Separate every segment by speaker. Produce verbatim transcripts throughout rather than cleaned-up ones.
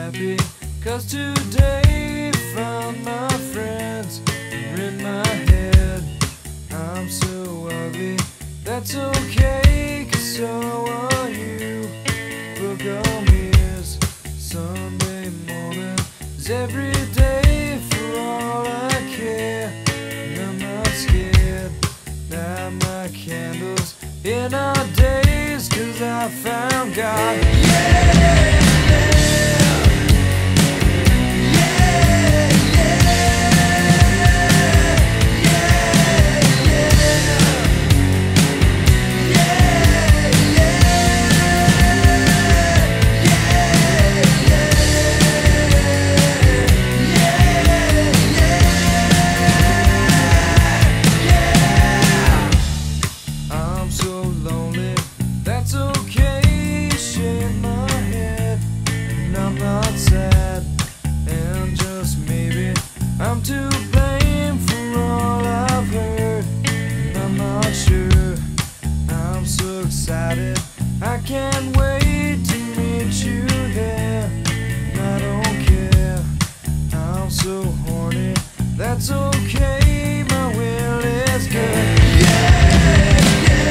Speaker 1: happy, cause today found my friends are in my head. I'm so ugly, that's okay, cause so are you. Book on me is Sunday morning is every day for all I care. And I'm not scared, light my candles in our days, cause I found God. Yeah! I'm to blame for all I've heard, and I'm not sure. I'm so excited, I can't wait to meet you there. And I don't care, I'm so horny, that's okay, my will is good. Yeah, yeah.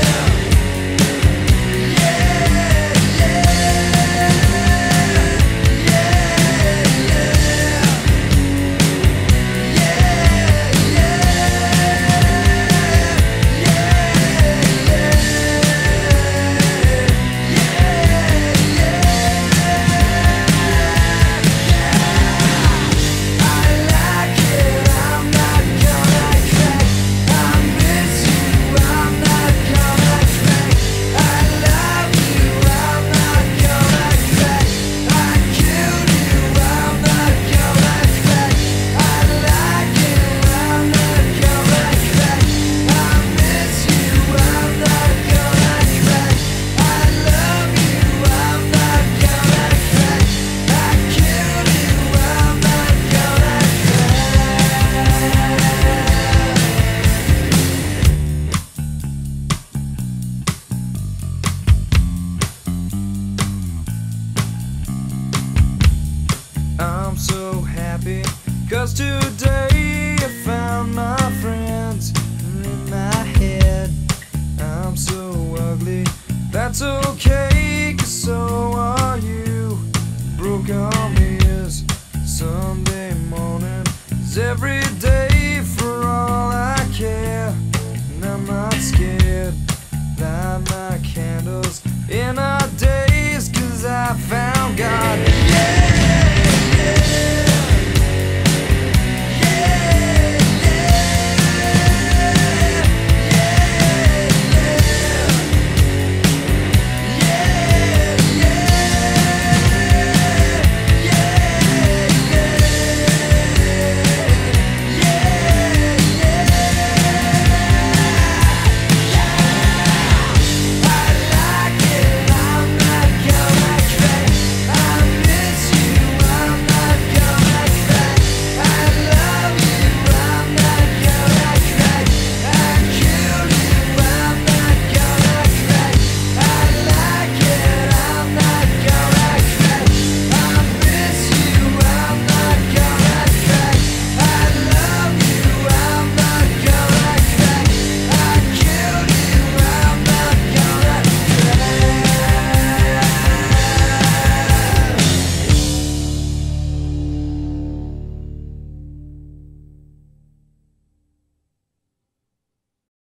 Speaker 1: I'm so happy, cause today I found my friends in my head. I'm so ugly, that's okay, cause so are you. Broke on me is Sunday morning is every day for all I care. And I'm not scared, light my candles in our days, cause I found God.